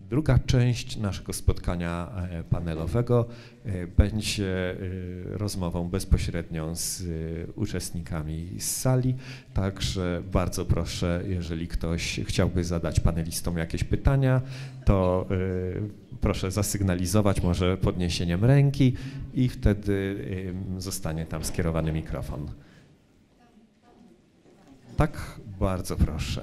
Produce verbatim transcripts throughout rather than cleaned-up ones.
Druga część naszego spotkania panelowego będzie rozmową bezpośrednią z uczestnikami z sali, także bardzo proszę, jeżeli ktoś chciałby zadać panelistom jakieś pytania, to proszę zasygnalizować może podniesieniem ręki i wtedy zostanie tam skierowany mikrofon. Tak, bardzo proszę.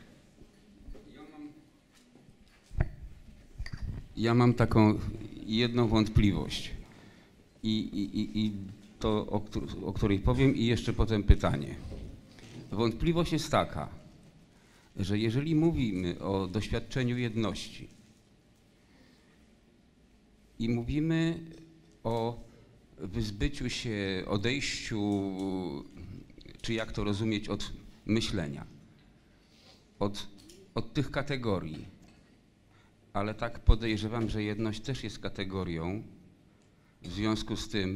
Ja mam taką jedną wątpliwość i, i, i to, o, o której powiem, i jeszcze potem pytanie. Wątpliwość jest taka, że jeżeli mówimy o doświadczeniu jedności i mówimy o wyzbyciu się, odejściu, czy jak to rozumieć, od myślenia, od, od tych kategorii, ale tak podejrzewam, że jedność też jest kategorią. W związku z tym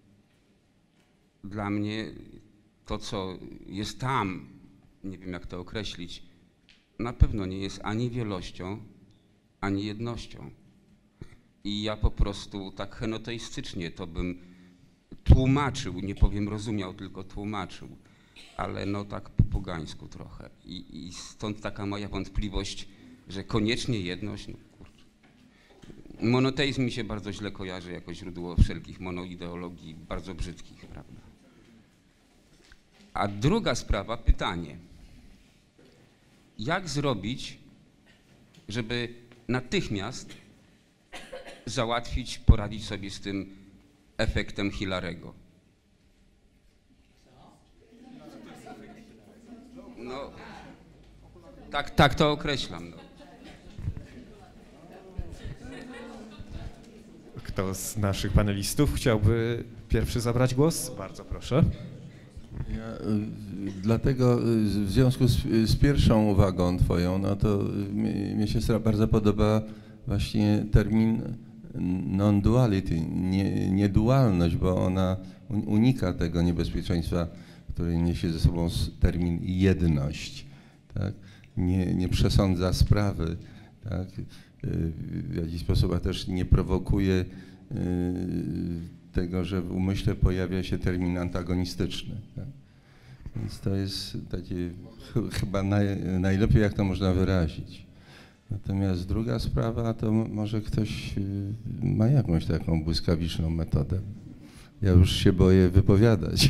dla mnie to, co jest tam, nie wiem jak to określić, na pewno nie jest ani wielością, ani jednością. I ja po prostu tak henoteistycznie to bym tłumaczył, nie powiem rozumiał, tylko tłumaczył, ale no tak po pogańsku trochę. I, i stąd taka moja wątpliwość, że koniecznie jedność. No kurczę. Monoteizm mi się bardzo źle kojarzy jako źródło wszelkich monoideologii bardzo brzydkich, prawda? A druga sprawa, pytanie. Jak zrobić, żeby natychmiast załatwić, poradzić sobie z tym efektem Hilarego? No, tak, tak to określam. No. Kto z naszych panelistów chciałby pierwszy zabrać głos? Bardzo proszę. Ja, dlatego w związku z, z pierwszą uwagą twoją, no to mnie, mnie się bardzo podoba właśnie termin non-duality, nie, niedualność, bo ona unika tego niebezpieczeństwa, które niesie ze sobą termin jedność. Tak? Nie, nie przesądza sprawy, tak? W jakiś sposób, a też nie prowokuje y, tego, że w umyśle pojawia się termin antagonistyczny. Tak? Więc to jest takie ch chyba naj, najlepiej, jak to można wyrazić. Natomiast druga sprawa, to może ktoś y, ma jakąś taką błyskawiczną metodę. Ja już się boję wypowiadać.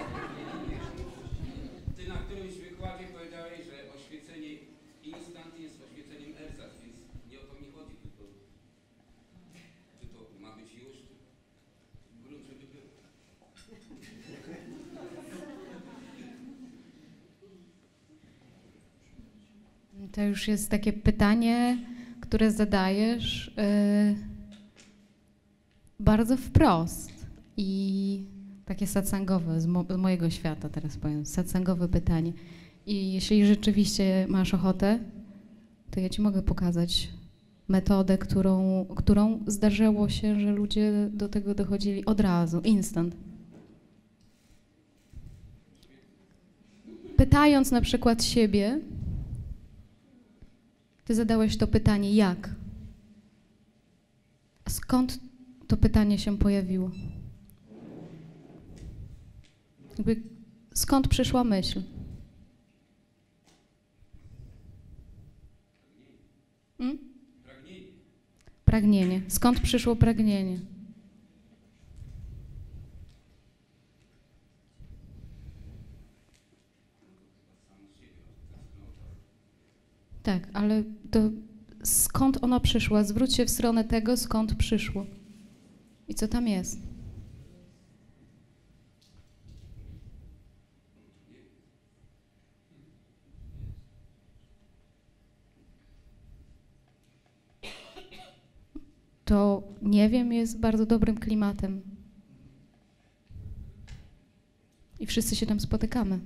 To już jest takie pytanie, które zadajesz yy, bardzo wprost i takie satsangowe, z, mo z mojego świata teraz powiem, satsangowe pytanie. I jeśli rzeczywiście masz ochotę, to ja ci mogę pokazać metodę, którą, którą zdarzyło się, że ludzie do tego dochodzili od razu, instant. Pytając na przykład siebie, ty zadałeś to pytanie, jak? A skąd to pytanie się pojawiło? Jakby, skąd przyszła myśl? Hmm? Pragnienie. Pragnienie. Skąd przyszło pragnienie? Tak, ale to skąd ono przyszło? Zwróć się w stronę tego, skąd przyszło. I co tam jest? To nie wiem, jest bardzo dobrym klimatem. I wszyscy się tam spotykamy.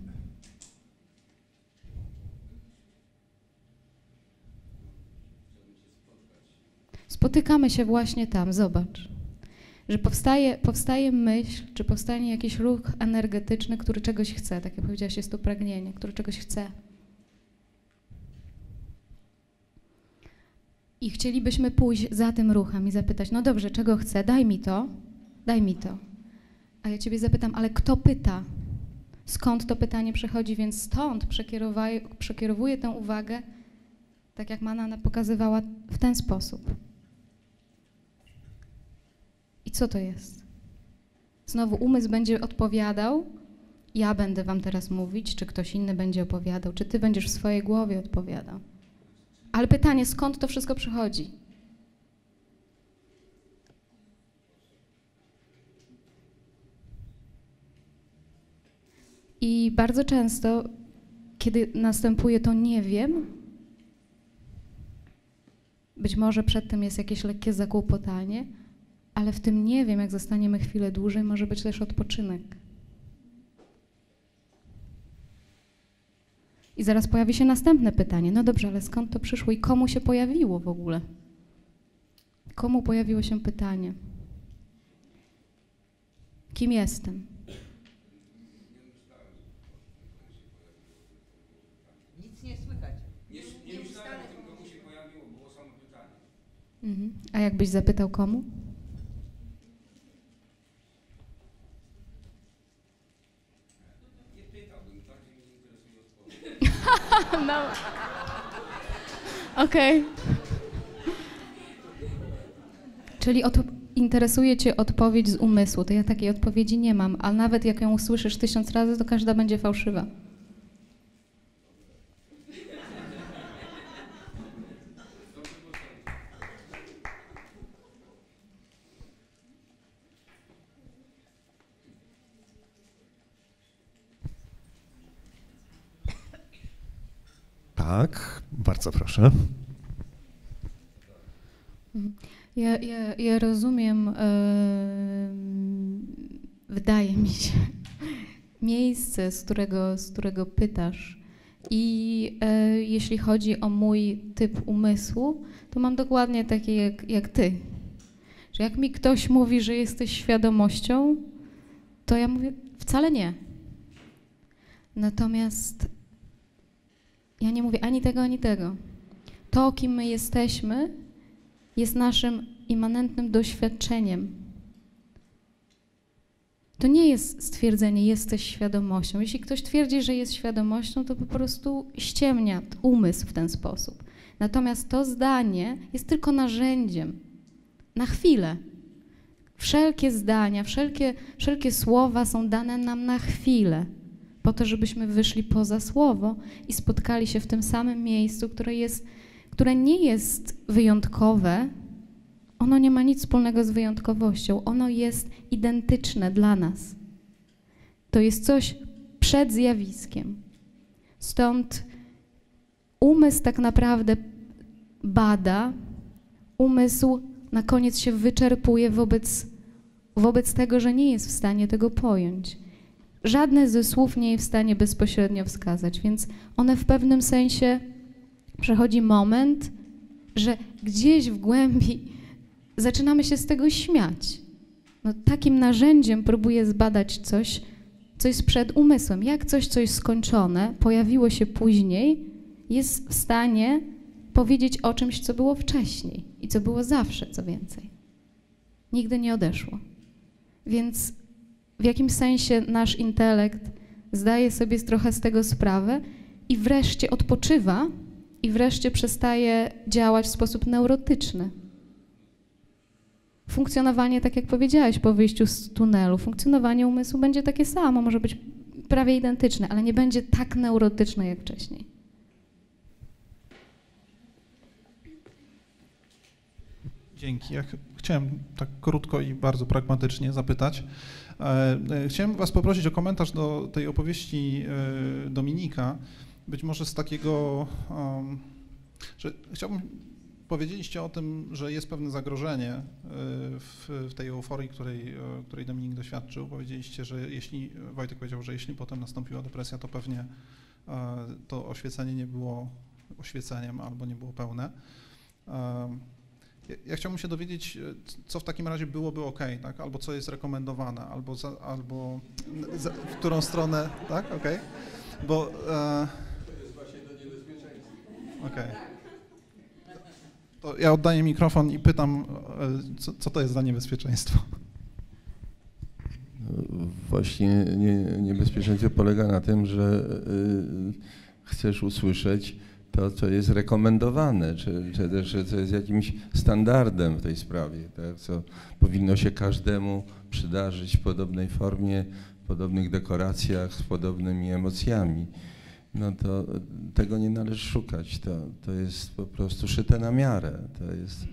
Spotykamy się właśnie tam, zobacz, że powstaje, powstaje myśl, czy powstanie jakiś ruch energetyczny, który czegoś chce, tak jak powiedziałaś, jest to pragnienie, który czegoś chce. I chcielibyśmy pójść za tym ruchem i zapytać, no dobrze, czego chcę? Daj mi to, daj mi to. A ja ciebie zapytam, ale kto pyta? Skąd to pytanie przychodzi? Więc stąd przekierowuję tę uwagę, tak jak Mana pokazywała, w ten sposób. I co to jest? Znowu umysł będzie odpowiadał, ja będę wam teraz mówić, czy ktoś inny będzie opowiadał, czy ty będziesz w swojej głowie odpowiadał. Ale pytanie, skąd to wszystko przychodzi? I bardzo często, kiedy następuje to nie wiem, być może przed tym jest jakieś lekkie zakłopotanie, ale w tym nie wiem, jak zostaniemy chwilę dłużej, może być też odpoczynek. I zaraz pojawi się następne pytanie. No dobrze, ale skąd to przyszło i komu się pojawiło w ogóle? Komu pojawiło się pytanie? Kim jestem? Nic nie słychać. Nie, nie myślałem o tym, komu się pojawiło, było samo pytanie. Mhm. A jakbyś zapytał komu? Nie pytałbym, bardziej mnie interesuje odpowiedź. No. Okej. Okay. Czyli oto interesuje cię odpowiedź z umysłu. To ja takiej odpowiedzi nie mam, a nawet jak ją usłyszysz tysiąc razy, to każda będzie fałszywa. Tak, bardzo proszę. Ja, ja, ja rozumiem, yy, wydaje mi się, miejsce, z którego, z którego pytasz. I yy, jeśli chodzi o mój typ umysłu, to mam dokładnie takie jak, jak ty. Że jak mi ktoś mówi, że jesteś świadomością, to ja mówię, wcale nie. Natomiast ja nie mówię ani tego, ani tego. To, kim my jesteśmy, jest naszym immanentnym doświadczeniem. To nie jest stwierdzenie, jesteś świadomością. Jeśli ktoś twierdzi, że jest świadomością, to po prostu ściemnia umysł w ten sposób. Natomiast to zdanie jest tylko narzędziem. Na chwilę. Wszelkie zdania, wszelkie, wszelkie słowa są dane nam na chwilę, po to, żebyśmy wyszli poza słowo i spotkali się w tym samym miejscu, które jest, które nie jest wyjątkowe. Ono nie ma nic wspólnego z wyjątkowością. Ono jest identyczne dla nas. To jest coś przed zjawiskiem. Stąd umysł tak naprawdę bada, umysł na koniec się wyczerpuje wobec, wobec tego, że nie jest w stanie tego pojąć. Żadne ze słów nie jest w stanie bezpośrednio wskazać, więc one w pewnym sensie przechodzi moment, że gdzieś w głębi zaczynamy się z tego śmiać. No, takim narzędziem próbuję zbadać coś, co jest przed umysłem. Jak coś, co jest skończone, pojawiło się później, jest w stanie powiedzieć o czymś, co było wcześniej i co było zawsze, co więcej. Nigdy nie odeszło. Więc w jakimś sensie nasz intelekt zdaje sobie trochę z tego sprawę i wreszcie odpoczywa i wreszcie przestaje działać w sposób neurotyczny. Funkcjonowanie, tak jak powiedziałeś, po wyjściu z tunelu, funkcjonowanie umysłu będzie takie samo, może być prawie identyczne, ale nie będzie tak neurotyczne jak wcześniej. Dzięki. Ja ch chciałem tak krótko i bardzo pragmatycznie zapytać. E, chciałem was poprosić o komentarz do tej opowieści e, Dominika, być może z takiego, um, że chciałbym, powiedzieliście o tym, że jest pewne zagrożenie w, w tej euforii, której, której Dominik doświadczył. Powiedzieliście, że jeśli, Wojtek powiedział, że jeśli potem nastąpiła depresja, to pewnie to oświecenie nie było oświeceniem albo nie było pełne. Ja chciałbym się dowiedzieć, co w takim razie byłoby ok, tak? Albo co jest rekomendowane, albo, za, albo za, w którą stronę, tak? Ok? Bo... E, To jest właśnie do niebezpieczeństwa. Okej. To ja oddaję mikrofon i pytam, e, co, co to jest za niebezpieczeństwo? Właśnie nie, niebezpieczeństwo polega na tym, że y, chcesz usłyszeć to, co jest rekomendowane, czy, czy też co jest jakimś standardem w tej sprawie, tak? Co powinno się każdemu przydarzyć w podobnej formie, w podobnych dekoracjach, z podobnymi emocjami. No to tego nie należy szukać, to, to jest po prostu szyte na miarę, to jest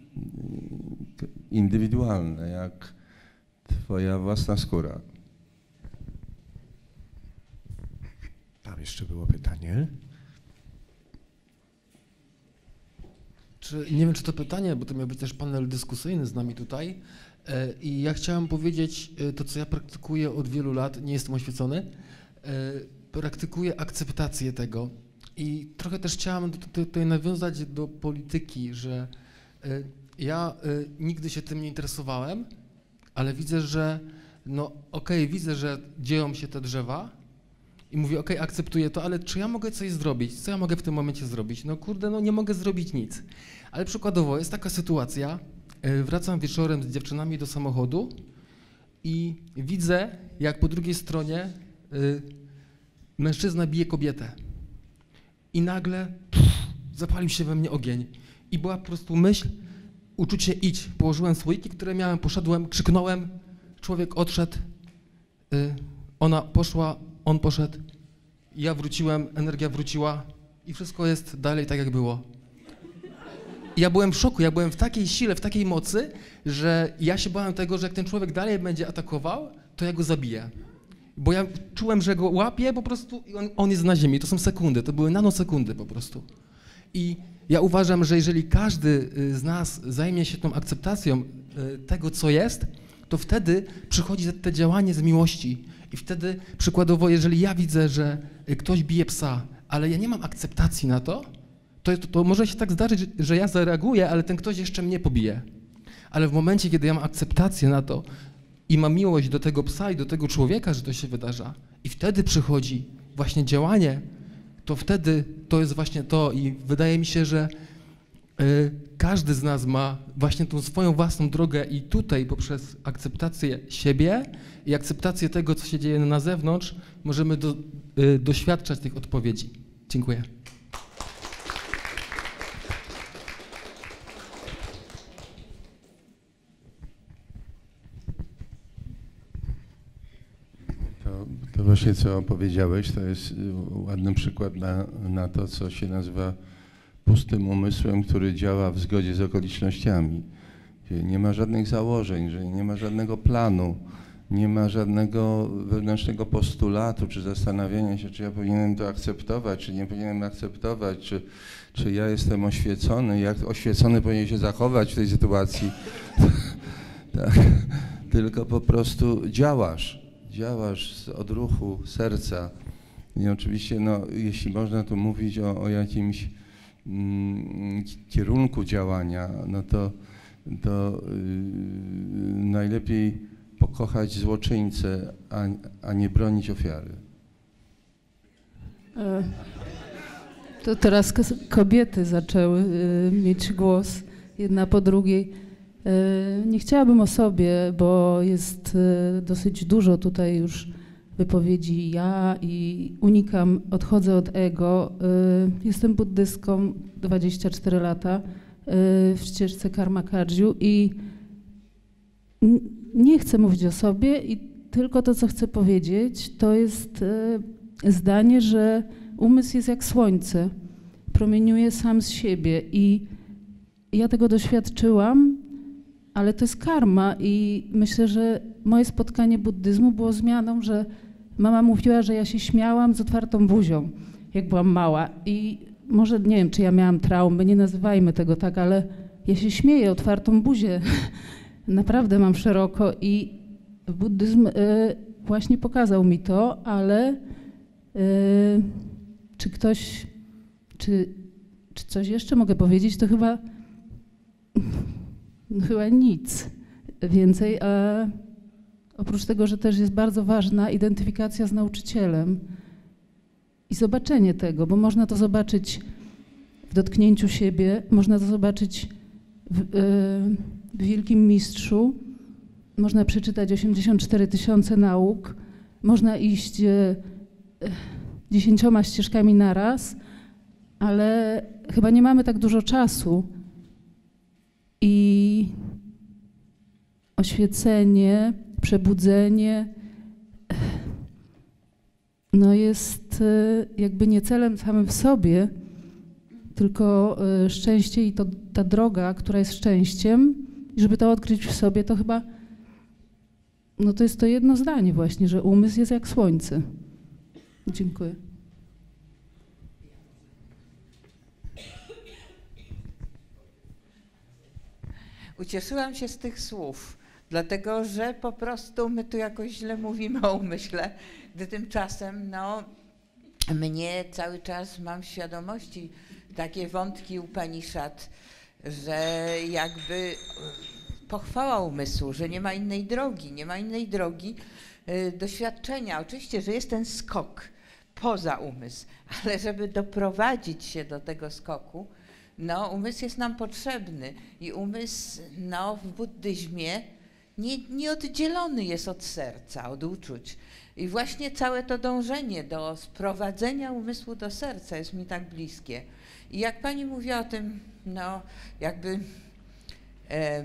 indywidualne, jak twoja własna skóra. Tam jeszcze było pytanie. Czy, nie wiem, czy to pytanie, bo to miał być też panel dyskusyjny z nami tutaj. E, I ja chciałem powiedzieć e, to, co ja praktykuję od wielu lat, nie jestem oświecony. E, praktykuję akceptację tego i trochę też chciałem tutaj nawiązać do polityki, że e, ja e, nigdy się tym nie interesowałem, ale widzę, że no okej, okay, widzę, że dzieją się te drzewa i mówię, okej, okay, akceptuję to, ale czy ja mogę coś zrobić? Co ja mogę w tym momencie zrobić? No kurde, no nie mogę zrobić nic. Ale przykładowo jest taka sytuacja, wracam wieczorem z dziewczynami do samochodu i widzę, jak po drugiej stronie y, mężczyzna bije kobietę. I nagle pff, zapalił się we mnie ogień. I była po prostu myśl, uczucie idź. Położyłem słoiki, które miałem, poszedłem, krzyknąłem, człowiek odszedł, y, ona poszła, on poszedł, ja wróciłem, energia wróciła i wszystko jest dalej tak, jak było. I ja byłem w szoku, ja byłem w takiej sile, w takiej mocy, że ja się bałem tego, że jak ten człowiek dalej będzie atakował, to ja go zabiję. Bo ja czułem, że go łapię po prostu i on, on jest na ziemi. To są sekundy, to były nanosekundy po prostu. I ja uważam, że jeżeli każdy z nas zajmie się tą akceptacją tego, co jest, to wtedy przychodzi te działanie z miłości. I wtedy przykładowo, jeżeli ja widzę, że ktoś bije psa, ale ja nie mam akceptacji na to, to, to, to może się tak zdarzyć, że ja zareaguję, ale ten ktoś jeszcze mnie pobije. Ale w momencie, kiedy ja mam akceptację na to i mam miłość do tego psa i do tego człowieka, że to się wydarza, i wtedy przychodzi właśnie działanie, to wtedy to jest właśnie to i wydaje mi się, że y, każdy z nas ma właśnie tą swoją własną drogę i tutaj poprzez akceptację siebie i akceptację tego, co się dzieje na zewnątrz, możemy do, y, doświadczać tych odpowiedzi. Dziękuję. To, to właśnie co powiedziałeś, to jest ładny przykład na, na to, co się nazywa pustym umysłem, który działa w zgodzie z okolicznościami. Gdzie nie ma żadnych założeń, że nie ma żadnego planu, nie ma żadnego wewnętrznego postulatu, czy zastanawiania się, czy ja powinienem to akceptować, czy nie powinienem akceptować, czy, czy ja jestem oświecony, jak oświecony powinien się zachować w tej sytuacji. Tak. Tylko po prostu działasz. Działasz z odruchu serca. I oczywiście, no, jeśli można tu mówić o, o jakimś mm, kierunku działania, no to, to yy, najlepiej pokochać złoczyńcę, a, a nie bronić ofiary. To teraz kobiety zaczęły mieć głos, jedna po drugiej. Nie chciałabym o sobie, bo jest dosyć dużo tutaj już wypowiedzi ja i unikam, odchodzę od ego. Jestem buddystką dwadzieścia cztery lata w ścieżce Karma Kagyu i nie chcę mówić o sobie i tylko to, co chcę powiedzieć, to jest zdanie, że umysł jest jak słońce, promieniuje sam z siebie i ja tego doświadczyłam, ale to jest karma i myślę, że moje spotkanie buddyzmu było zmianą, że mama mówiła, że ja się śmiałam z otwartą buzią, jak byłam mała i może nie wiem, czy ja miałam traumę, nie nazywajmy tego tak, ale ja się śmieję otwartą buzię, naprawdę mam szeroko i buddyzm y, właśnie pokazał mi to, ale y, czy ktoś, czy, czy coś jeszcze mogę powiedzieć, to chyba No chyba nic więcej, a oprócz tego, że też jest bardzo ważna identyfikacja z nauczycielem i zobaczenie tego, bo można to zobaczyć w dotknięciu siebie. Można to zobaczyć w, w Wielkim Mistrzu. Można przeczytać osiemdziesiąt cztery tysiące nauk. Można iść dziesięcioma ścieżkami naraz, ale chyba nie mamy tak dużo czasu. I oświecenie, przebudzenie no jest jakby nie celem samym w sobie, tylko szczęście i to ta droga, która jest szczęściem. I żeby to odkryć w sobie, to chyba no to jest to jedno zdanie właśnie, że umysł jest jak słońce. Dziękuję. Ucieszyłam się z tych słów, dlatego że po prostu my tu jakoś źle mówimy o umyśle, gdy tymczasem no, mnie cały czas mam w świadomości takie wątki Upanishad, że jakby pochwała umysłu, że nie ma innej drogi, nie ma innej drogi y, doświadczenia. Oczywiście, że jest ten skok poza umysł, ale żeby doprowadzić się do tego skoku, no umysł jest nam potrzebny i umysł no, w buddyzmie nie, nieoddzielony jest od serca, od uczuć. I właśnie całe to dążenie do sprowadzenia umysłu do serca jest mi tak bliskie. I jak pani mówiła o tym, no jakby e,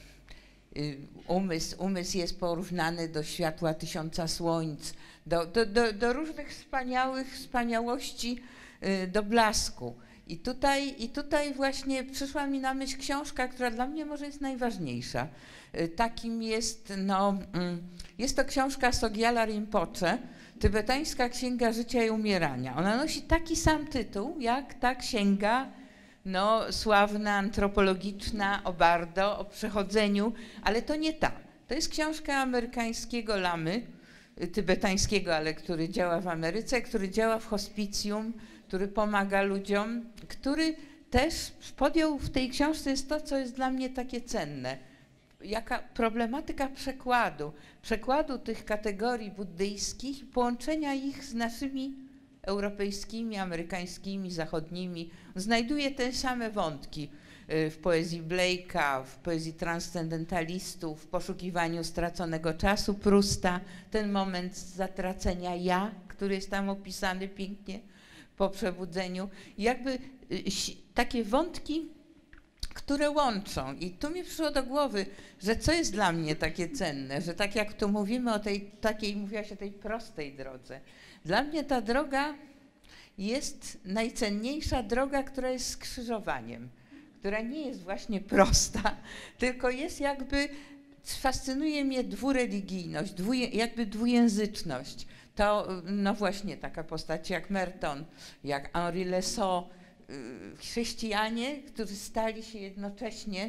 umysł, umysł jest porównany do światła tysiąca słońc, do, do, do, do różnych wspaniałych wspaniałości, do blasku. I tutaj, I tutaj właśnie przyszła mi na myśl książka, która dla mnie może jest najważniejsza. Takim jest, no, jest to książka Sogyala Rinpoche, Tybetańska Księga Życia i Umierania. Ona nosi taki sam tytuł, jak ta księga no, sławna, antropologiczna o Bardo, o przechodzeniu, ale to nie ta. To jest książka amerykańskiego lamy, tybetańskiego, ale który działa w Ameryce, który działa w hospicjum, który pomaga ludziom, który też podjął w tej książce jest to, co jest dla mnie takie cenne. Jaka problematyka przekładu, przekładu tych kategorii buddyjskich i połączenia ich z naszymi europejskimi, amerykańskimi, zachodnimi. Znajduje te same wątki w poezji Blake'a, w poezji transcendentalistów, w poszukiwaniu straconego czasu Prusta, ten moment zatracenia ja, który jest tam opisany pięknie po przebudzeniu. I jakby takie wątki, które łączą. I tu mi przyszło do głowy, że co jest dla mnie takie cenne, że tak jak tu mówimy o tej takiej, mówiłaś o tej prostej drodze. Dla mnie ta droga jest najcenniejsza droga, która jest skrzyżowaniem, która nie jest właśnie prosta, tylko jest jakby, fascynuje mnie dwureligijność, dwuje, jakby dwujęzyczność. To no właśnie taka postać jak Merton, jak Henri Lesot, chrześcijanie, którzy stali się jednocześnie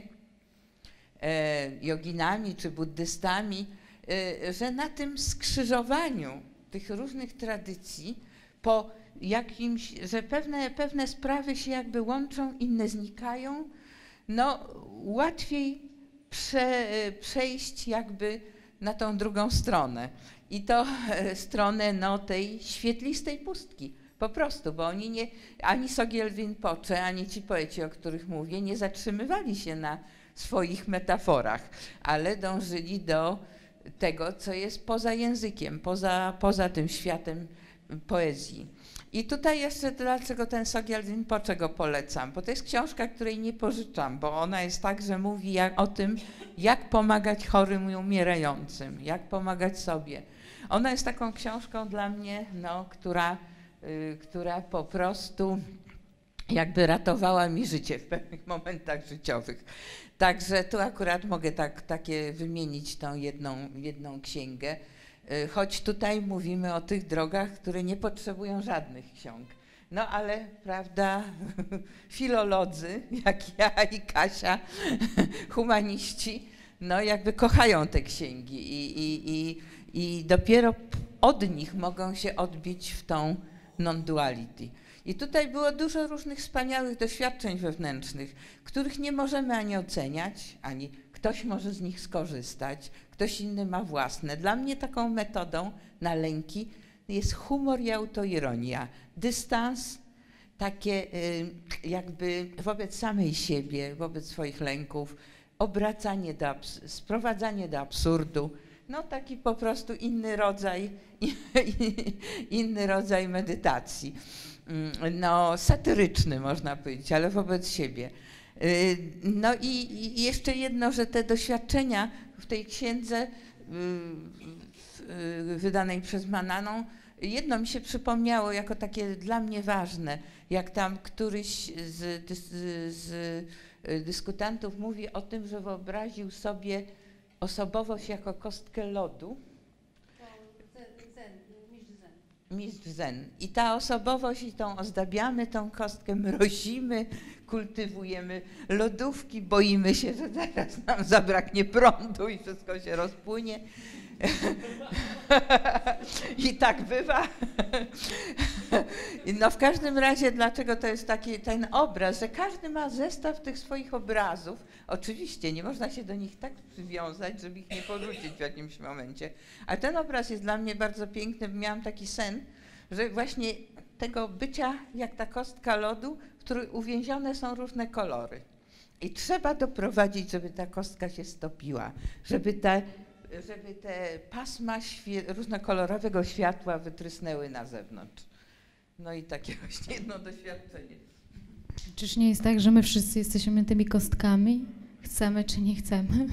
e, joginami czy buddystami, e, że na tym skrzyżowaniu tych różnych tradycji, po jakimś, że pewne, pewne sprawy się jakby łączą, inne znikają, no łatwiej prze, przejść jakby na tą drugą stronę. I to e, stronę no, tej świetlistej pustki. Po prostu, bo oni nie, ani Sogyal Rinpoche, ani ci poeci, o których mówię, nie zatrzymywali się na swoich metaforach, ale dążyli do tego, co jest poza językiem, poza, poza tym światem poezji. I tutaj jeszcze dlaczego ten Sogyal Rinpoche go polecam, bo to jest książka, której nie pożyczam, bo ona jest tak, że mówi jak, o tym, jak pomagać chorym i umierającym, jak pomagać sobie. Ona jest taką książką dla mnie, no, która która po prostu jakby ratowała mi życie w pewnych momentach życiowych. Także tu akurat mogę tak, takie wymienić tą jedną, jedną księgę, choć tutaj mówimy o tych drogach, które nie potrzebują żadnych ksiąg. No ale, prawda, filolodzy, jak ja i Kasia, humaniści, no jakby kochają te księgi i, i, i, i dopiero od nich mogą się odbić w tą non-duality. I tutaj było dużo różnych wspaniałych doświadczeń wewnętrznych, których nie możemy ani oceniać, ani ktoś może z nich skorzystać, ktoś inny ma własne. Dla mnie taką metodą na lęki jest humor i autoironia. Dystans, takie jakby wobec samej siebie, wobec swoich lęków, obracanie do, abs- sprowadzanie do absurdu, no taki po prostu inny rodzaj, inny rodzaj medytacji. No satyryczny można powiedzieć, ale wobec siebie. No i jeszcze jedno, że te doświadczenia w tej księdze wydanej przez Mannaną, jedno mi się przypomniało jako takie dla mnie ważne, jak tam któryś z, z, z dyskutantów mówi o tym, że wyobraził sobie osobowość jako kostkę lodu. Mistrz zen. I ta osobowość, i tą ozdabiamy, tą kostkę mrozimy, kultywujemy lodówki, boimy się, że zaraz nam zabraknie prądu i wszystko się rozpłynie. I tak bywa. No w każdym razie, dlaczego to jest taki ten obraz, że każdy ma zestaw tych swoich obrazów. Oczywiście nie można się do nich tak przywiązać, żeby ich nie porzucić w jakimś momencie. Ale ten obraz jest dla mnie bardzo piękny. Miałam taki sen, że właśnie tego bycia jak ta kostka lodu, w której uwięzione są różne kolory. I trzeba doprowadzić, żeby ta kostka się stopiła, żeby ta żeby te pasma świe- różnokolorowego światła wytrysnęły na zewnątrz. No i takie właśnie jedno doświadczenie. Czyż nie jest tak, że my wszyscy jesteśmy tymi kostkami? Chcemy czy nie chcemy?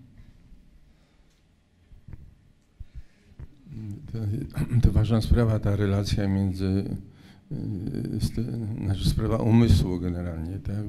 To, to ważna sprawa, ta relacja między, znaczy sprawa umysłu generalnie, tak?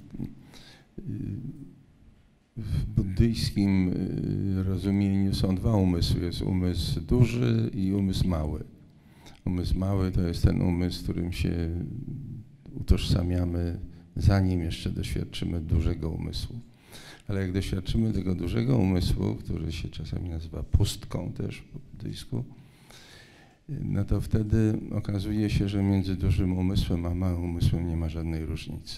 W buddyjskim rozumieniu są dwa umysły. Jest umysł duży i umysł mały. Umysł mały to jest ten umysł, z którym się utożsamiamy, zanim jeszcze doświadczymy dużego umysłu. Ale jak doświadczymy tego dużego umysłu, który się czasami nazywa pustką też po buddyjsku, no to wtedy okazuje się, że między dużym umysłem a małym umysłem nie ma żadnej różnicy.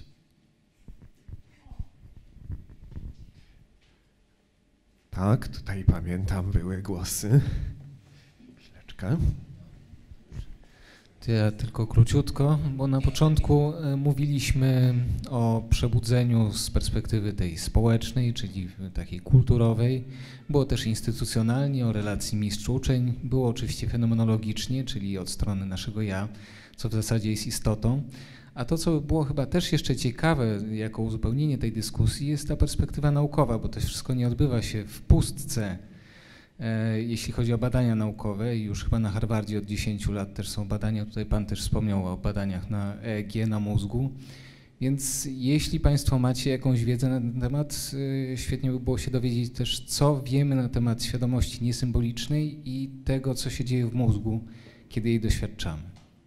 Tak, tutaj pamiętam, były głosy. Chwileczkę. To ja tylko króciutko, bo na początku mówiliśmy o przebudzeniu z perspektywy tej społecznej, czyli takiej kulturowej. Było też instytucjonalnie, o relacji mistrz-uczeń. Było oczywiście fenomenologicznie, czyli od strony naszego ja, co w zasadzie jest istotą. A to, co było chyba też jeszcze ciekawe, jako uzupełnienie tej dyskusji, jest ta perspektywa naukowa, bo to wszystko nie odbywa się w pustce, e, jeśli chodzi o badania naukowe. I już chyba na Harvardzie od dziesięciu lat też są badania, tutaj pan też wspomniał o badaniach na E E G, na mózgu. Więc jeśli państwo macie jakąś wiedzę na ten temat, e, świetnie by było się dowiedzieć też, co wiemy na temat świadomości niesymbolicznej i tego, co się dzieje w mózgu, kiedy jej doświadczamy.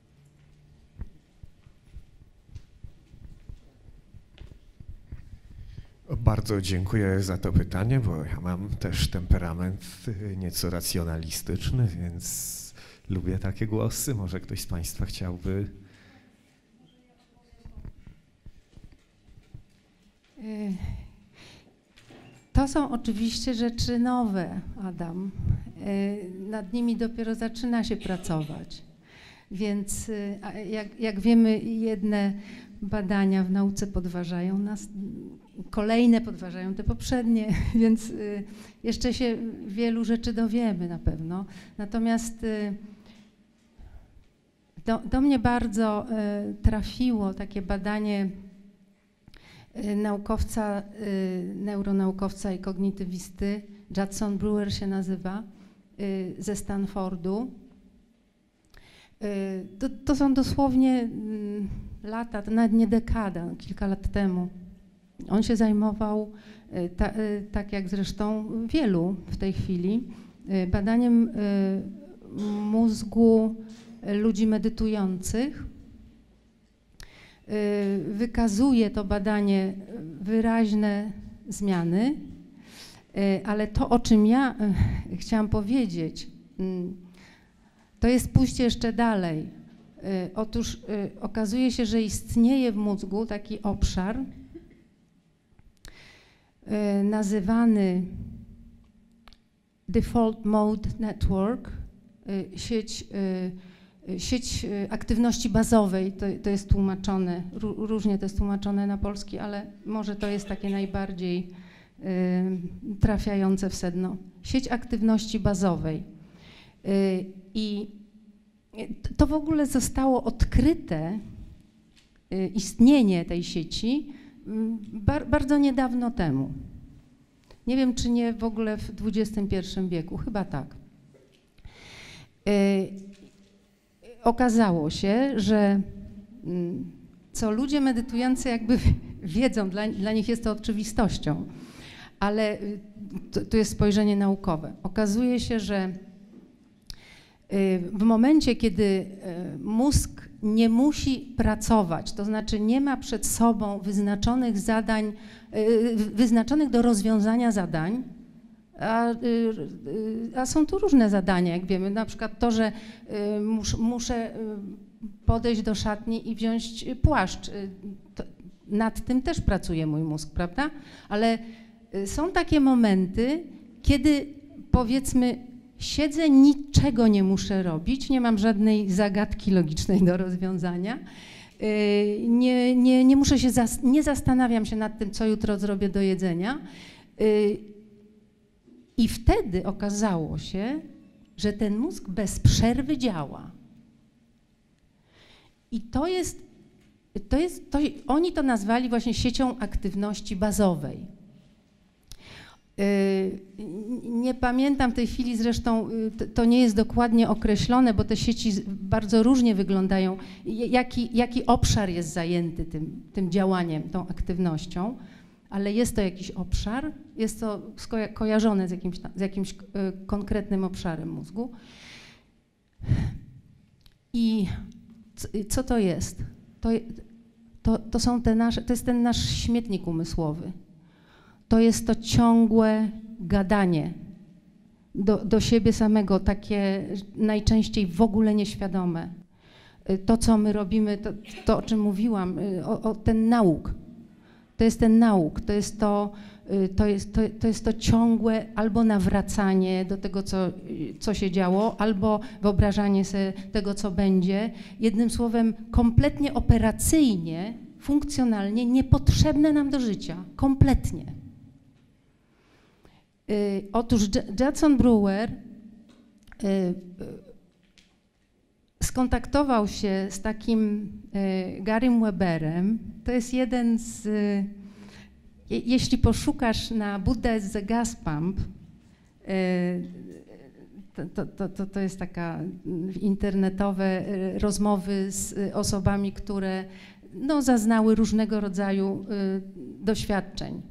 Bardzo dziękuję za to pytanie, bo ja mam też temperament nieco racjonalistyczny, więc lubię takie głosy. Może ktoś z państwa chciałby? To są oczywiście rzeczy nowe, Adam. Nad nimi dopiero zaczyna się pracować. Więc jak, jak wiemy, jedne badania w nauce podważają nas, kolejne podważają te poprzednie, więc jeszcze się wielu rzeczy dowiemy na pewno. Natomiast do, do mnie bardzo trafiło takie badanie naukowca, neuronaukowca i kognitywisty, Judson Brewer się nazywa, ze Stanfordu. To, to są dosłownie lata, to nawet nie dekada, kilka lat temu. On się zajmował, ta, tak jak zresztą wielu w tej chwili, badaniem mózgu ludzi medytujących. Wykazuje to badanie wyraźne zmiany, ale to, o czym ja chciałam powiedzieć, to jest pójście jeszcze dalej. Otóż okazuje się, że istnieje w mózgu taki obszar nazywany Default Mode Network, sieć Sieć aktywności bazowej, to, to jest tłumaczone, różnie to jest tłumaczone na polski, ale może to jest takie najbardziej y, trafiające w sedno. Sieć aktywności bazowej. Y, I to w ogóle zostało odkryte, y, istnienie tej sieci y, bar, bardzo niedawno temu. Nie wiem, czy nie w ogóle w dwudziestym pierwszym wieku, chyba tak. Y, Okazało się, że co ludzie medytujący jakby wiedzą, dla, dla nich jest to oczywistością, ale to, to jest spojrzenie naukowe. Okazuje się, że w momencie, kiedy mózg nie musi pracować, to znaczy nie ma przed sobą wyznaczonych zadań, wyznaczonych do rozwiązania zadań, A, a są tu różne zadania, jak wiemy, na przykład to, że mus, muszę podejść do szatni i wziąć płaszcz. To, nad tym też pracuje mój mózg, prawda? Ale są takie momenty, kiedy powiedzmy siedzę, niczego nie muszę robić, nie mam żadnej zagadki logicznej do rozwiązania, nie, nie, nie muszę się, zas, nie zastanawiam się nad tym, co jutro zrobię do jedzenia. I wtedy okazało się, że ten mózg bez przerwy działa. I to jest, to jest to, oni to nazwali właśnie siecią aktywności bazowej. Nie pamiętam w tej chwili, zresztą to nie jest dokładnie określone, bo te sieci bardzo różnie wyglądają, jaki, jaki obszar jest zajęty tym, tym działaniem, tą aktywnością. Ale jest to jakiś obszar, jest to sko- kojarzone z jakimś, z jakimś y, konkretnym obszarem mózgu. I c- co to jest? To, to, to, są te nasze, to jest ten nasz śmietnik umysłowy. To jest to ciągłe gadanie do, do siebie samego, takie najczęściej w ogóle nieświadome. Y, to, co my robimy, to, to o czym mówiłam, y, o, o ten nauk. To jest ten nauk, to jest to, to, jest, to, to jest to ciągłe albo nawracanie do tego, co, co się działo, albo wyobrażanie sobie tego, co będzie. Jednym słowem, kompletnie operacyjnie, funkcjonalnie niepotrzebne nam do życia. Kompletnie. Y, otóż Judson Brewer y, y, skontaktował się z takim y, Garym Weberem. To jest jeden z, y, jeśli poszukasz na Buddha is the gas pump, y, to, to, to, to jest taka internetowe y, rozmowy z y, osobami, które no, zaznały różnego rodzaju y, doświadczeń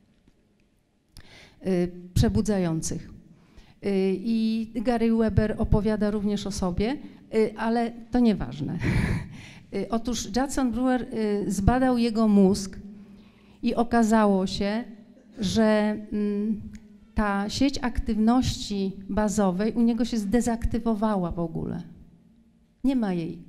y, przebudzających. Y, I Gary Weber opowiada również o sobie, y, ale to nieważne. Y, otóż Judson Brewer y, zbadał jego mózg i okazało się, że y, ta sieć aktywności bazowej u niego się zdezaktywowała w ogóle. Nie ma jej.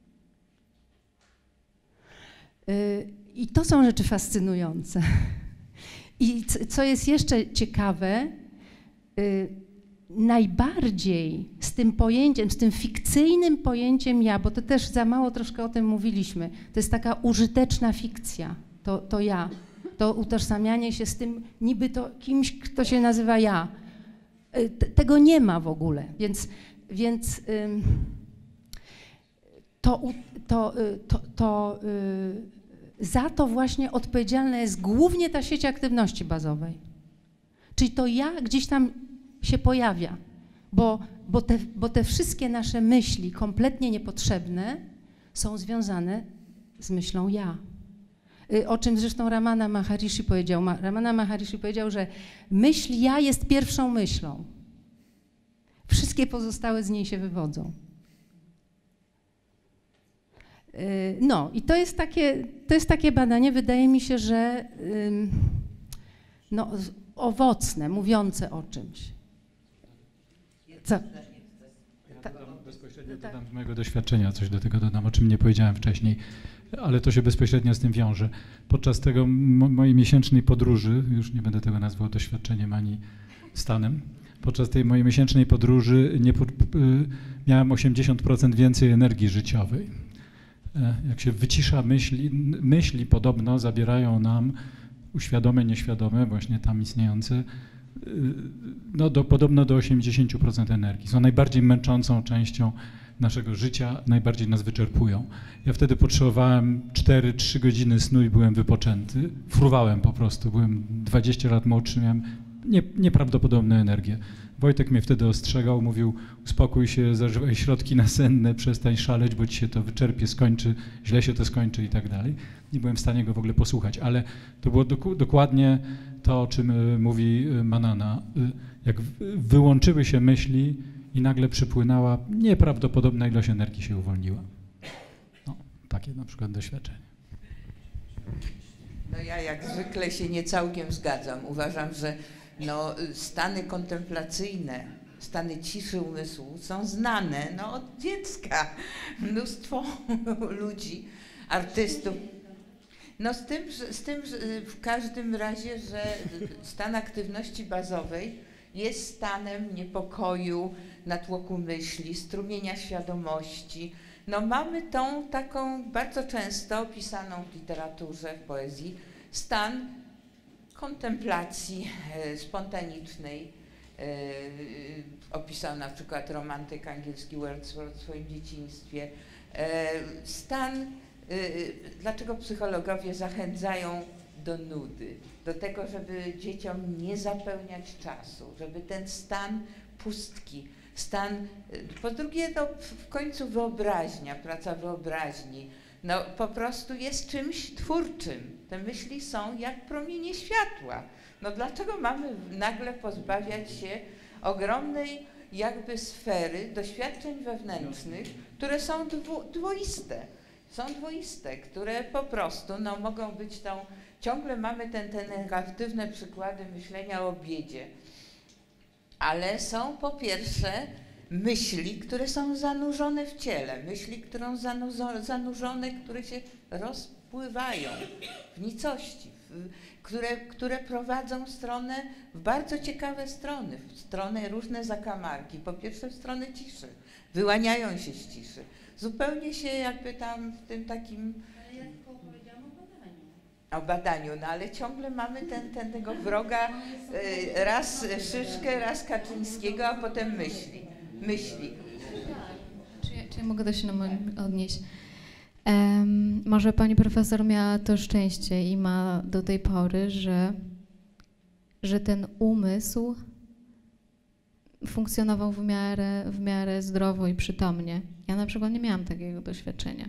Y, I to są rzeczy fascynujące. I co jest jeszcze ciekawe, y, najbardziej z tym pojęciem, z tym fikcyjnym pojęciem ja, bo to też za mało troszkę o tym mówiliśmy, to jest taka użyteczna fikcja, to, to ja, to utożsamianie się z tym niby to kimś, kto się nazywa ja. T- tego nie ma w ogóle, więc, więc ym, to, to, to, to y, za to właśnie odpowiedzialna jest głównie ta sieć aktywności bazowej. Czyli to ja gdzieś tam się pojawia, bo, bo, te, bo te wszystkie nasze myśli kompletnie niepotrzebne są związane z myślą ja. O czym zresztą Ramana Maharishi powiedział. Ramana Maharishi powiedział, że myśl ja jest pierwszą myślą. Wszystkie pozostałe z niej się wywodzą. No i to jest takie, to jest takie badanie, wydaje mi się, że no, owocne, mówiące o czymś. Co? Ja dodam, bezpośrednio dodam z mojego doświadczenia, coś do tego dodam, o czym nie powiedziałem wcześniej, ale to się bezpośrednio z tym wiąże. Podczas tego mo- mojej miesięcznej podróży, już nie będę tego nazwał doświadczeniem ani stanem, podczas tej mojej miesięcznej podróży nie, miałem osiemdziesiąt procent więcej energii życiowej. Jak się wycisza myśli, myśli podobno zabierają nam uświadome, nieświadome, właśnie tam istniejące, no do, podobno do osiemdziesiąt procent energii. Są najbardziej męczącą częścią naszego życia, najbardziej nas wyczerpują. Ja wtedy potrzebowałem cztery trzy godziny snu i byłem wypoczęty. Fruwałem po prostu, byłem dwadzieścia lat młodszy, miałem nie, nieprawdopodobną energię. Wojtek mnie wtedy ostrzegał, mówił: uspokój się, zażywaj środki nasenne, przestań szaleć, bo ci się to wyczerpie, skończy, źle się to skończy i tak dalej. Nie byłem w stanie go w ogóle posłuchać, ale to było doku- dokładnie to, o czym y, mówi y, Manana. Y, jak w- wyłączyły się myśli i nagle przypłynęła nieprawdopodobna ilość energii, się uwolniła. No, takie na przykład doświadczenie. No ja jak zwykle się nie całkiem zgadzam. Uważam, że no, stany kontemplacyjne, stany ciszy umysłu są znane no, od dziecka. Mnóstwo ludzi, artystów. No z tym, że, z tym że w każdym razie, że stan aktywności bazowej jest stanem niepokoju, natłoku myśli, strumienia świadomości. No mamy tą taką bardzo często opisaną w literaturze, w poezji, stan kontemplacji e, spontanicznej. E, opisał na przykład romantyk angielski Wordsworth w swoim dzieciństwie. E, stan, e, dlaczego psychologowie zachęcają do nudy, do tego, żeby dzieciom nie zapełniać czasu, żeby ten stan pustki, stan, po drugie no, w końcu wyobraźnia, praca wyobraźni, no po prostu jest czymś twórczym. Te myśli są jak promienie światła. No dlaczego mamy nagle pozbawiać się ogromnej jakby sfery doświadczeń wewnętrznych, które są dwu, dwoiste, są dwoiste, które po prostu no, mogą być tą, ciągle mamy ten, te negatywne przykłady myślenia o biedzie, ale są po pierwsze myśli, które są zanurzone w ciele, myśli, które są zanurzone, które się rozpływają w nicości, w, które, które prowadzą w stronę, w bardzo ciekawe strony, w stronę różne zakamarki. Po pierwsze w stronę ciszy, wyłaniają się z ciszy. Zupełnie się jakby tam w tym takim... Ale ja tylko powiedziałam o badaniu. O badaniu, no ale ciągle mamy ten, ten tego wroga, y, raz Szyszkę, raz Kaczyńskiego, a potem myśli. Myśli. Czy ja, czy ja mogę do się odnieść? Um, może pani profesor miała to szczęście i ma do tej pory, że, że ten umysł funkcjonował w miarę, w miarę zdrowo i przytomnie. Ja na przykład nie miałam takiego doświadczenia.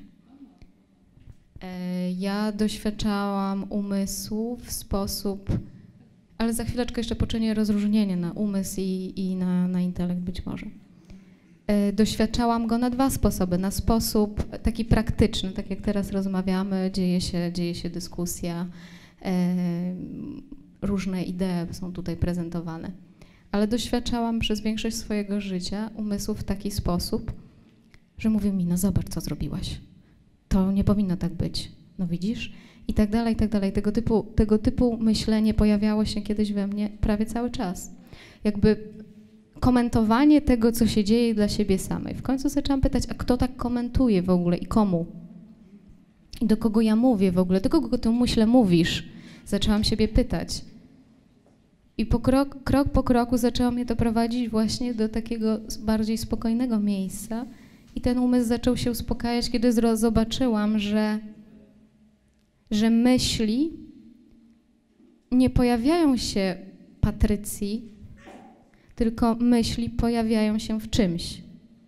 E, ja doświadczałam umysłu w sposób, ale za chwileczkę jeszcze poczynię rozróżnienie na umysł i, i na, na intelekt być może. E, doświadczałam go na dwa sposoby. Na sposób taki praktyczny, tak jak teraz rozmawiamy, dzieje się, dzieje się dyskusja, e, różne idee są tutaj prezentowane. Ale doświadczałam przez większość swojego życia umysłu w taki sposób, że mówił mi: no zobacz, co zrobiłaś. To nie powinno tak być. No widzisz? I tak dalej, i tak dalej. Tego typu, tego typu myślenie pojawiało się kiedyś we mnie prawie cały czas. Jakby komentowanie tego, co się dzieje dla siebie samej. W końcu zaczęłam pytać, a kto tak komentuje w ogóle i komu? I do kogo ja mówię w ogóle? Do kogo ty myślę mówisz? Zaczęłam siebie pytać. I po krok, krok po kroku zaczęło mnie to prowadzić właśnie do takiego bardziej spokojnego miejsca i ten umysł zaczął się uspokajać, kiedy zobaczyłam, że, że myśli nie pojawiają się Patrycji, tylko myśli pojawiają się w czymś.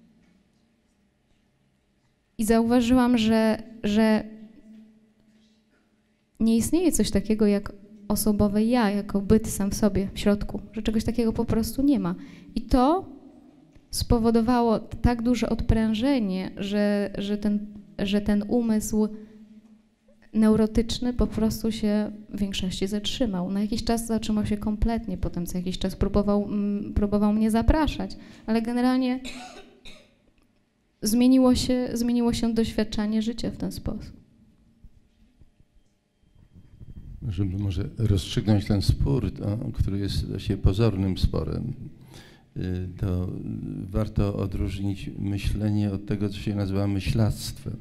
I zauważyłam, że, że nie istnieje coś takiego jak osobowe ja, jako byt sam w sobie, w środku, że czegoś takiego po prostu nie ma. I to spowodowało tak duże odprężenie, że, że, ten, że ten umysł neurotyczny po prostu się w większości zatrzymał. Na jakiś czas zatrzymał się kompletnie, potem co jakiś czas próbował, mm, próbował mnie zapraszać, ale generalnie zmieniło się, zmieniło się doświadczanie życia w ten sposób. Żeby może rozstrzygnąć ten spór, to, który jest właściwie pozornym sporem to warto odróżnić myślenie od tego, co się nazywa myślactwem.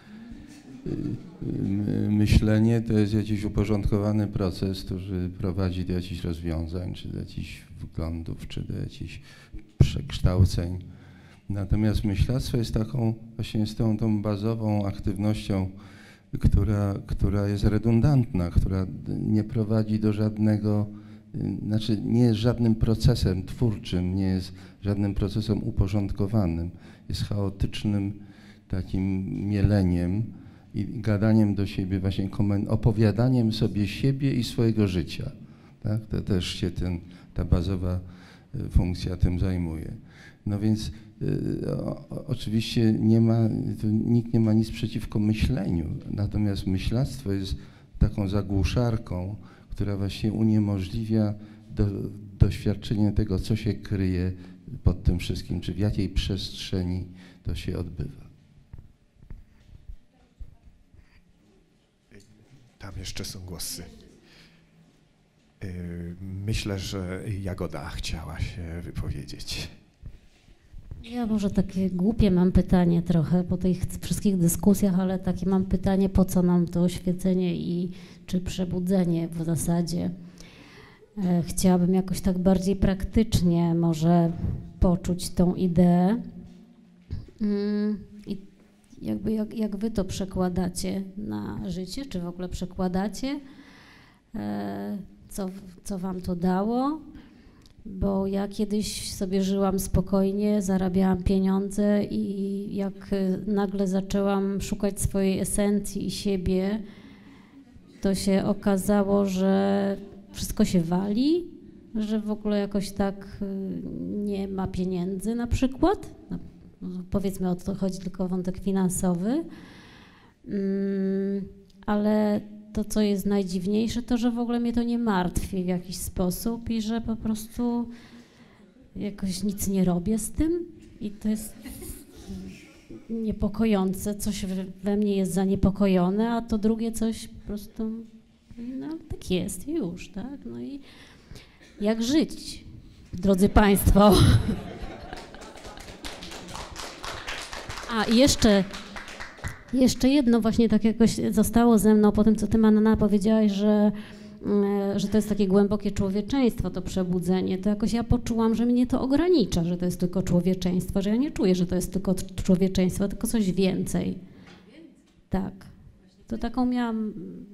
Myślenie to jest jakiś uporządkowany proces, który prowadzi do jakichś rozwiązań, czy do jakichś wglądów, czy do jakichś przekształceń. Natomiast myślactwo jest taką właśnie z tą, tą bazową aktywnością, która, która jest redundantna, która nie prowadzi do żadnego, znaczy nie jest żadnym procesem twórczym, nie jest żadnym procesem uporządkowanym, jest chaotycznym takim mieleniem i gadaniem do siebie, właśnie opowiadaniem sobie siebie i swojego życia. Tak? To też się ten, ta bazowa funkcja tym zajmuje. No więc y, o, oczywiście nie ma, nikt nie ma nic przeciwko myśleniu, natomiast myślactwo jest taką zagłuszarką, która właśnie uniemożliwia do, doświadczenie tego, co się kryje pod tym wszystkim, czy w jakiej przestrzeni to się odbywa. Tam jeszcze są głosy. Myślę, że Jagoda chciała się wypowiedzieć. Ja może takie głupie mam pytanie trochę po tych wszystkich dyskusjach, ale takie mam pytanie, po co nam to oświecenie i czy przebudzenie w zasadzie. Chciałabym jakoś tak bardziej praktycznie może poczuć tą ideę. I jakby jak, jak wy to przekładacie na życie, czy w ogóle przekładacie, co, co wam to dało? Bo ja kiedyś sobie żyłam spokojnie, zarabiałam pieniądze i jak nagle zaczęłam szukać swojej esencji i siebie, to się okazało, że wszystko się wali, że w ogóle jakoś tak nie ma pieniędzy na przykład. No, powiedzmy, o to chodzi tylko o wątek finansowy. Ale to, co jest najdziwniejsze, to, że w ogóle mnie to nie martwi w jakiś sposób i że po prostu jakoś nic nie robię z tym i to jest niepokojące, coś we mnie jest zaniepokojone, a to drugie coś po prostu, no tak jest już, tak? No i jak żyć, drodzy Państwo? A i jeszcze Jeszcze jedno właśnie tak jakoś zostało ze mną po tym, co ty, Anna, powiedziałaś, że, że to jest takie głębokie człowieczeństwo, to przebudzenie. To jakoś ja poczułam, że mnie to ogranicza, że to jest tylko człowieczeństwo, że ja nie czuję, że to jest tylko człowieczeństwo, tylko coś więcej. Tak. To taką miałam...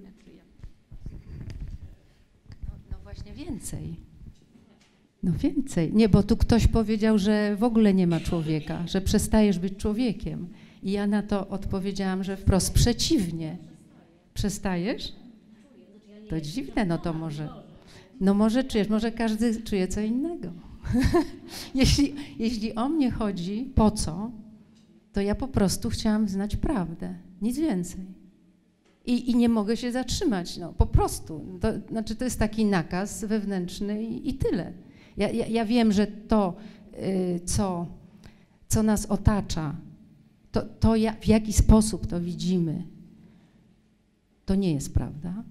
No, no właśnie więcej. No więcej. Nie, bo tu ktoś powiedział, że w ogóle nie ma człowieka, że przestajesz być człowiekiem. I ja na to odpowiedziałam, że wprost przeciwnie. Przestajesz? To dziwne, no to może. No może czujesz, może każdy czuje co innego. jeśli, jeśli o mnie chodzi, po co, to ja po prostu chciałam znać prawdę. Nic więcej. I, i nie mogę się zatrzymać, no po prostu. To, znaczy to jest taki nakaz wewnętrzny i, i tyle. Ja, ja, ja wiem, że to, y, co, co nas otacza, To, to ja, w jaki sposób to widzimy, to nie jest prawda.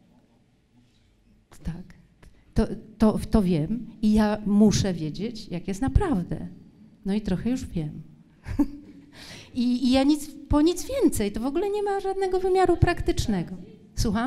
Tak. To, to, to wiem i ja muszę wiedzieć, jak jest naprawdę. No i trochę już wiem. I, I ja nic, po nic więcej, to w ogóle nie ma żadnego wymiaru praktycznego. Słucham?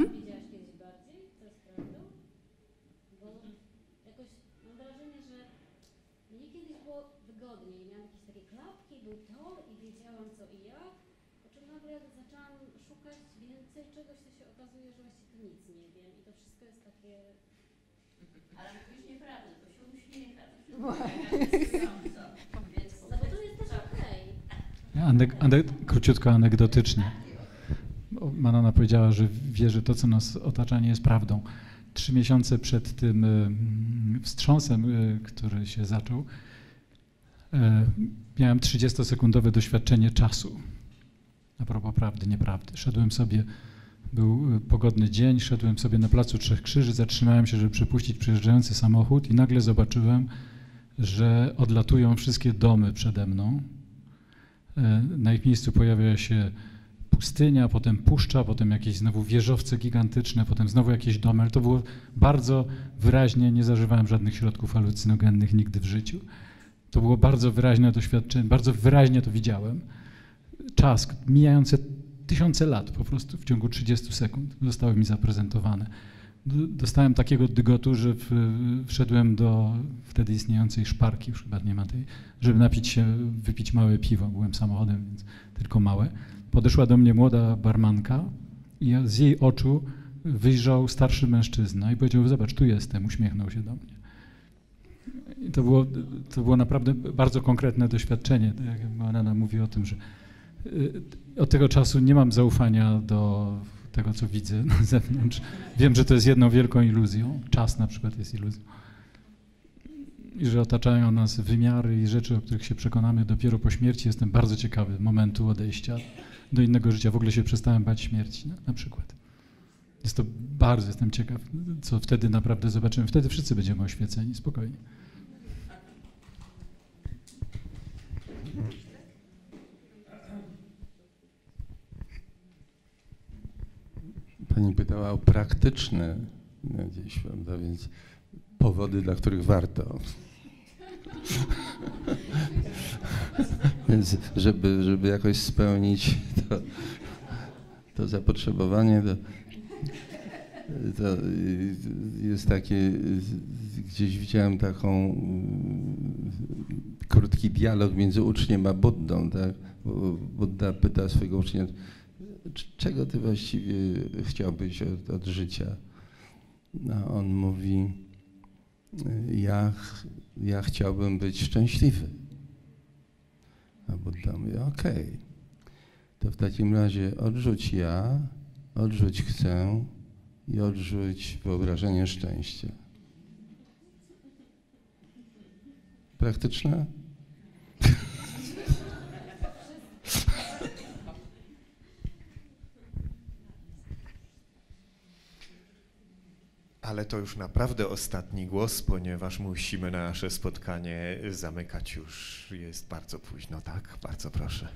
Anek, anek, króciutko anegdotycznie. Manona powiedziała, że wie, że to, co nas otacza, nie jest prawdą. Trzy miesiące przed tym y, wstrząsem, y, który się zaczął, y, miałem trzydziestosekundowe doświadczenie czasu. A propos prawdy, nieprawdy. Szedłem sobie, był pogodny dzień, szedłem sobie na placu Trzech Krzyży, zatrzymałem się, żeby przepuścić przejeżdżający samochód i nagle zobaczyłem, że odlatują wszystkie domy przede mną. Na ich miejscu pojawia się pustynia, potem puszcza, potem jakieś znowu wieżowce gigantyczne, potem znowu jakieś domy, ale to było bardzo wyraźnie, nie zażywałem żadnych środków halucynogennych nigdy w życiu. To było bardzo wyraźne doświadczenie, bardzo wyraźnie to widziałem. Czas mijający tysiące lat po prostu w ciągu trzydziestu sekund zostały mi zaprezentowane. Dostałem takiego dygotu, że w, wszedłem do wtedy istniejącej szparki, już chyba nie ma tej, żeby napić się, wypić małe piwo. Byłem samochodem, więc tylko małe. Podeszła do mnie młoda barmanka i z jej oczu wyjrzał starszy mężczyzna i powiedział: zobacz, tu jestem, uśmiechnął się do mnie. I to było, to było naprawdę bardzo konkretne doświadczenie. Tak jak Marlena mówi o tym, że od tego czasu nie mam zaufania do tego, co widzę na zewnątrz. Wiem, że to jest jedną wielką iluzją. Czas na przykład jest iluzją. I że otaczają nas wymiary i rzeczy, o których się przekonamy dopiero po śmierci. Jestem bardzo ciekawy momentu odejścia do innego życia. W ogóle się przestałem bać śmierci na, na przykład. Jest to bardzo, jestem ciekaw, co wtedy naprawdę zobaczymy. Wtedy wszyscy będziemy oświeceni, spokojnie. Pani pytała o praktyczne gdzieś, prawda, więc powody, dla których warto. Więc żeby, żeby jakoś spełnić to, to zapotrzebowanie, to, to jest takie, gdzieś widziałem taką krótki dialog między uczniem a Buddą, tak? Budda pyta swojego ucznia: czego ty właściwie chciałbyś od, od życia? A on mówi: ja, ja chciałbym być szczęśliwy. A Budda mówi: okej, okay. To w takim razie odrzuć ja, odrzuć chcę i odrzuć wyobrażenie szczęścia. Praktyczne? Ale to już naprawdę ostatni głos, ponieważ musimy nasze spotkanie zamykać. Już jest bardzo późno, tak? Bardzo proszę.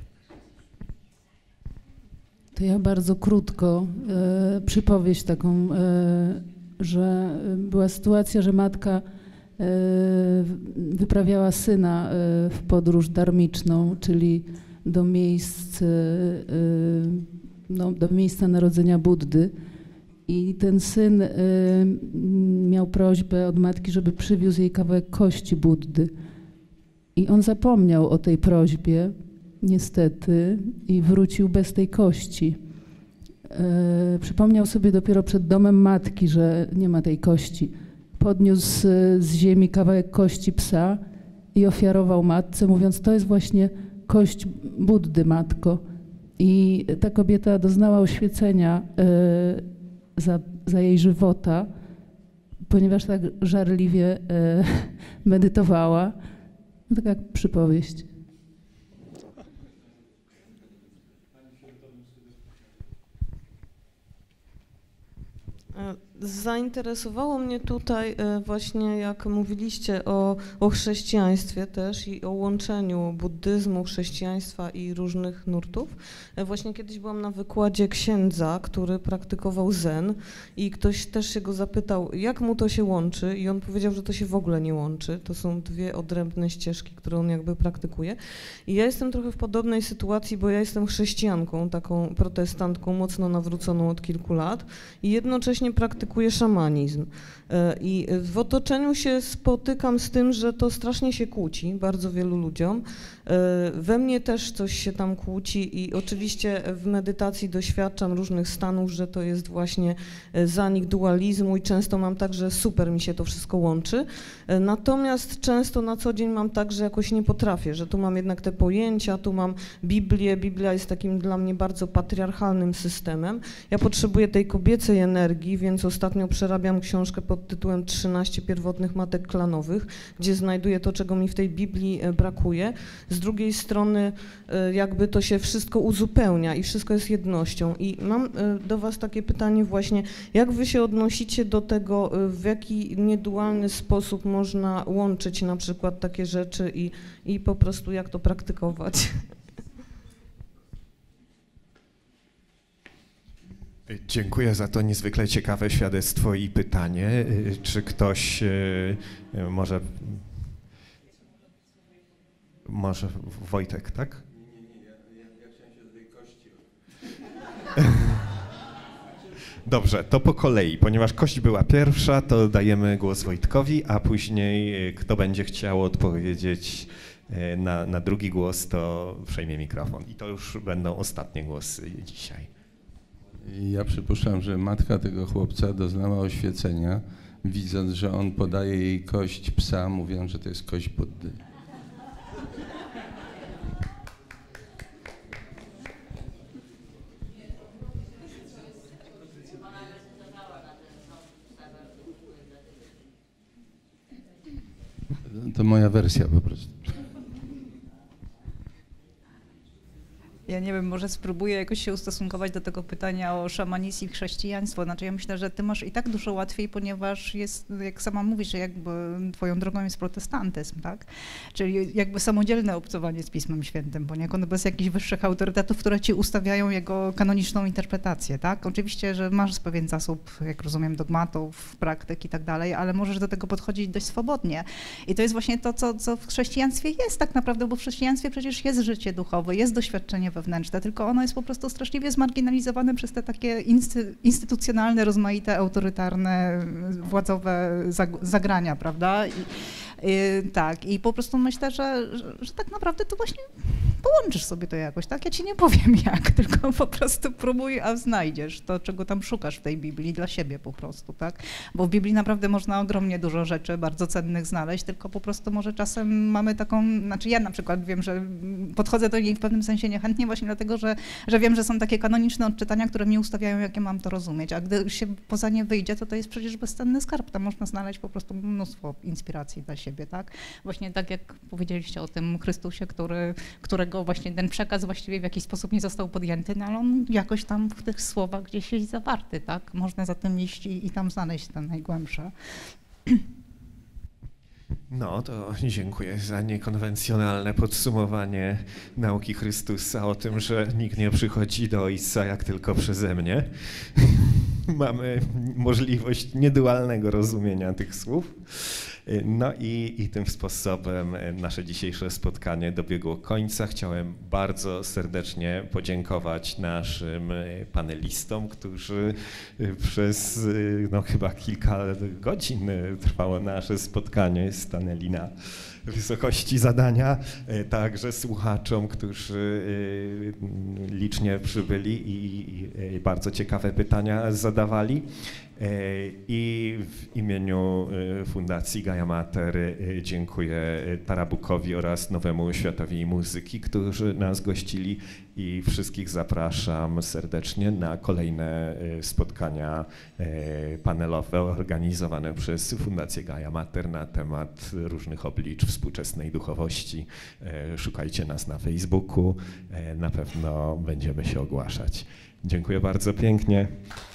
To ja bardzo krótko e, przypowieść taką, e, że była sytuacja, że matka e, wyprawiała syna e, w podróż darmiczną, czyli do miejsc, e, no, do miejsca narodzenia Buddy. I ten syn y, miał prośbę od matki, żeby przywiózł jej kawałek kości Buddy. I on zapomniał o tej prośbie, niestety, i wrócił bez tej kości. Y, przypomniał sobie dopiero przed domem matki, że nie ma tej kości. Podniósł z ziemi kawałek kości psa i ofiarował matce, mówiąc: to jest właśnie kość Buddy, matko. I ta kobieta doznała oświecenia y, Za, za jej żywota, ponieważ tak żarliwie e, medytowała. No, tak jak przypowieść. Zainteresowało mnie tutaj właśnie, jak mówiliście o, o chrześcijaństwie też i o łączeniu buddyzmu, chrześcijaństwa i różnych nurtów. Właśnie kiedyś byłam na wykładzie księdza, który praktykował zen i ktoś też się go zapytał, jak mu to się łączy, i on powiedział, że to się w ogóle nie łączy. To są dwie odrębne ścieżki, które on jakby praktykuje. I ja jestem trochę w podobnej sytuacji, bo ja jestem chrześcijanką, taką protestantką, mocno nawróconą od kilku lat i jednocześnie praktykuję szamanizm. I w otoczeniu się spotykam z tym, że to strasznie się kłóci bardzo wielu ludziom. We mnie też coś się tam kłóci i oczywiście w medytacji doświadczam różnych stanów, że to jest właśnie zanik dualizmu i często mam tak, że super mi się to wszystko łączy. Natomiast często na co dzień mam tak, że jakoś nie potrafię, że tu mam jednak te pojęcia, tu mam Biblię. Biblia jest takim dla mnie bardzo patriarchalnym systemem. Ja potrzebuję tej kobiecej energii, więc ostatnio przerabiam książkę pod tytułem trzynaście pierwotnych matek klanowych, gdzie znajduję to, czego mi w tej Biblii brakuje. Z drugiej strony jakby to się wszystko uzupełnia i wszystko jest jednością. I mam do was takie pytanie właśnie, jak wy się odnosicie do tego, w jaki niedualny sposób można łączyć na przykład takie rzeczy i, i po prostu jak to praktykować? Dziękuję za to niezwykle ciekawe świadectwo i pytanie. Czy ktoś może... może Wojtek, tak? Nie, nie, nie, ja, ja, ja chciałem się do tej kości. Dobrze, to po kolei. Ponieważ kość była pierwsza, to dajemy głos Wojtkowi, a później kto będzie chciał odpowiedzieć na, na drugi głos, to przejmie mikrofon. I to już będą ostatnie głosy dzisiaj. Ja przypuszczam, że matka tego chłopca doznała oświecenia, widząc, że on podaje jej kość psa, mówiąc, że to jest kość Buddy. To moja wersja po prostu. Ja nie wiem, może spróbuję jakoś się ustosunkować do tego pytania o szamanizm i chrześcijaństwo. Znaczy ja myślę, że ty masz i tak dużo łatwiej, ponieważ jest, jak sama mówisz, że jakby twoją drogą jest protestantyzm, tak? Czyli jakby samodzielne obcowanie z Pismem Świętym, poniekąd bez jakichś wyższych autorytetów, które ci ustawiają jego kanoniczną interpretację, tak? Oczywiście, że masz pewien zasób, jak rozumiem, dogmatów, praktyk i tak dalej, ale możesz do tego podchodzić dość swobodnie. I to jest właśnie to, co, co w chrześcijaństwie jest tak naprawdę, bo w chrześcijaństwie przecież jest życie duchowe, jest doświadczenie wewnętrzne, tylko ono jest po prostu straszliwie zmarginalizowane przez te takie insty, instytucjonalne, rozmaite, autorytarne, władzowe zagrania, prawda? I, i, tak, i po prostu myślę, że, że, że tak naprawdę to właśnie połączysz sobie to jakoś, tak? Ja ci nie powiem jak, tylko po prostu próbuj, a znajdziesz to, czego tam szukasz w tej Biblii dla siebie po prostu, tak? Bo w Biblii naprawdę można ogromnie dużo rzeczy bardzo cennych znaleźć, tylko po prostu może czasem mamy taką, znaczy ja na przykład wiem, że podchodzę do niej w pewnym sensie niechętnie właśnie dlatego, że, że wiem, że są takie kanoniczne odczytania, które mnie ustawiają, jakie mam to rozumieć, a gdy się poza nie wyjdzie, to to jest przecież bezcenny skarb, tam można znaleźć po prostu mnóstwo inspiracji dla siebie, tak? Właśnie tak jak powiedzieliście o tym Chrystusie, który, którego właśnie ten przekaz właściwie w jakiś sposób nie został podjęty, no ale on jakoś tam w tych słowach gdzieś jest zawarty, tak? Można za tym iść i, i tam znaleźć te najgłębsze. No, to dziękuję za niekonwencjonalne podsumowanie nauki Chrystusa o tym, że nikt nie przychodzi do Ojca jak tylko przeze mnie. Mamy możliwość niedualnego rozumienia tych słów. No i, i tym sposobem nasze dzisiejsze spotkanie dobiegło końca. Chciałem bardzo serdecznie podziękować naszym panelistom, którzy przez no, chyba kilka godzin trwało nasze spotkanie, stanęli na wysokości zadania, także słuchaczom, którzy licznie przybyli i bardzo ciekawe pytania zadawali. I w imieniu Fundacji Gaia Mater dziękuję Tarabukowi oraz Nowemu Światowi Muzyki, którzy nas gościli, i wszystkich zapraszam serdecznie na kolejne spotkania panelowe organizowane przez Fundację Gaia Mater na temat różnych oblicz współczesnej duchowości. Szukajcie nas na Facebooku, na pewno będziemy się ogłaszać. Dziękuję bardzo pięknie.